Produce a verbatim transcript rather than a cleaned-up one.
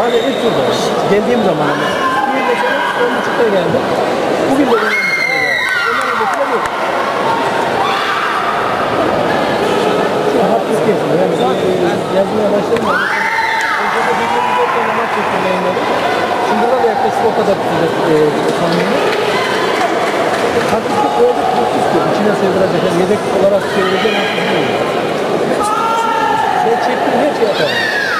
Abi ilk turda geldiğim zaman ama bir mesela on buçukta geldim. Bugün de on buçukta geldim. Onların ötesinde yok. Şu an hafif geçiyor. Yani yazmaya başladım ama öncede bir yıl dört tane maç çektim yayınladım. Şimdi de yaklaşık o kadar tutacak tahmini. Hafiflik böyle hafif yok. İçine sığdıracak. Yani yedek olarak çevireceğim hafif değil. Ben çektim her şey yaparım.